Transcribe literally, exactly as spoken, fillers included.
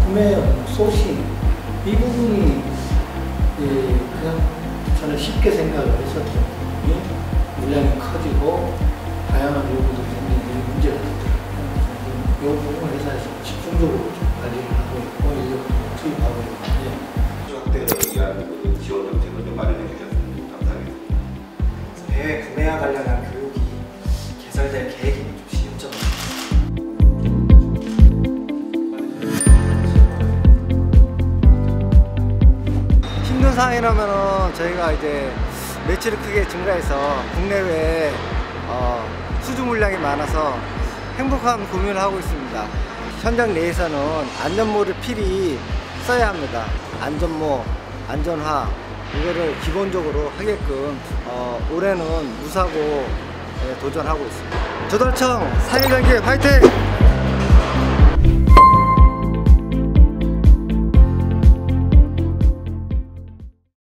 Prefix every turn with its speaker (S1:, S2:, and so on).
S1: 구매 소싱 이 부분이 예, 그냥 저는 쉽게 생각을 했었던 부분이 물량이 커지고 다양한 요구도 굉장히 문제가 있더라고요. 이 부분 회사에서 집중적으로 좀 관리를 하고 있고 인력도 투입하고 있는데
S2: 추적대에 의한 지원 정책을 좀 마련해 주셨으면 감사하겠습니다.
S3: 해외 구매와 관련한 교육이 개설될 계획이 좀 시행착오입니다.
S4: 힘든 상황이라면은 저희가 이제 매출이 크게 증가해서 국내외에 어, 수주 물량이 많아서 행복한 고민을 하고 있습니다. 현장 내에서는 안전모를 필히 써야 합니다. 안전모, 안전화 이거를 기본적으로 하게끔 어, 올해는 무사고 예, 도전하고 있습니다. 조달청 사일관계 화이팅!